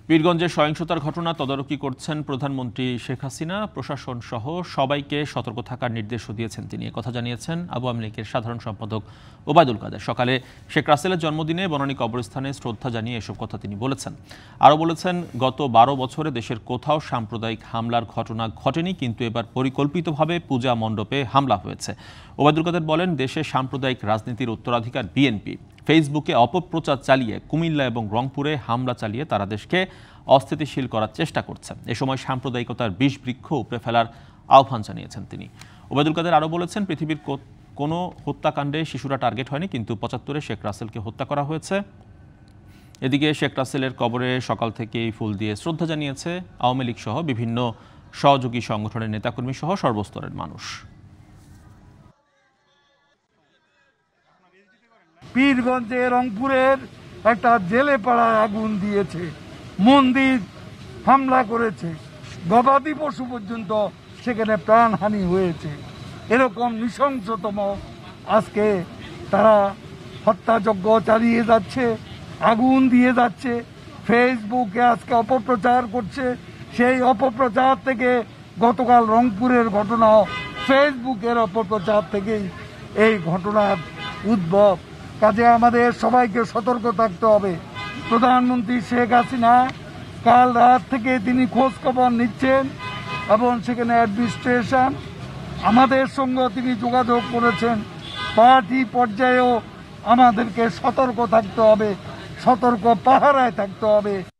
পীরগঞ্জে সহিংসতার ঘটনা তদারকি করছেন প্রধানমন্ত্রী শেখ হাসিনা। প্রশাসন সহ সবাইকে সতর্ক থাকার নির্দেশও দিয়েছেন তিনি। কথা জানিয়েছেন আওয়ামী লীগের সাধারণ সম্পাদক ওবায়দুল কাদের। সকালে শেখ রাসেলের জন্মদিনে বনানী কবরস্থানে শ্রদ্ধা জানিয়ে এসব কথা তিনি বলেছেন। আরও বলেছেন, গত 12 বছরে দেশের কোথাও সাম্প্রদায়িক হামলার ঘটনা ঘটেনি, কিন্তু এবার পরিকল্পিতভাবে পূজা মণ্ডপে হামলা হয়েছে। ওবায়দুল কাদের বলেন, দেশে সাম্প্রদায়িক রাজনীতির উত্তরাধিকার বিএনপি। ফেসবুকে অপপ্রচার চালিয়ে কুমিল্লা এবং রংপুরে হামলা চালিয়ে তারা দেশকে অস্থিতিশীল করার চেষ্টা করছে। এ সময় সাম্প্রদায়িকতার বিষ বৃক্ষ উপড়ে ফেলার আহ্বান জানিয়েছেন তিনি। ওবায়দুল কাদের আরও বলেছেন, পৃথিবীর কোনো হত্যাকাণ্ডে শিশুরা টার্গেট হয়নি, কিন্তু 75-এ শেখ রাসেলকে হত্যা করা হয়েছে। এদিকে শেখ রাসেলের কবরে সকাল থেকেই ফুল দিয়ে শ্রদ্ধা জানিয়েছে আওয়ামী লীগ সহ বিভিন্ন সহযোগী সংগঠনের নেতাকর্মী সহ সর্বস্তরের মানুষ। পীরগঞ্জে রংপুরের একটা জেলে পাড়ায় আগুন দিয়েছে, মন্দির হামলা করেছে, গবাদি পশু পর্যন্ত সেখানে প্রাণহানি হয়েছে। এরকম নৃশংসতম আজকে তারা হত্যাযজ্ঞ চালিয়ে যাচ্ছে, আগুন দিয়ে যাচ্ছে, ফেসবুকে আজকে অপপ্রচার করছে। সেই অপপ্রচার থেকে গতকাল রংপুরের ঘটনা, ফেসবুকের অপপ্রচার থেকেই এই ঘটনার উদ্ভব। কাজে আমাদের সবাইকে সতর্ক থাকতে হবে। প্রধানমন্ত্রী শেখ হাসিনা কাল রাত থেকে তিনি খোঁজ খবর নিচ্ছেন এবং সেখানে অ্যাডমিনিস্ট্রেশন আমাদের সঙ্গে তিনি যোগাযোগ করেছেন। পার্টি পর্যায়েও আমাদেরকে সতর্ক থাকতে হবে, সতর্ক পাহারায় থাকতে হবে।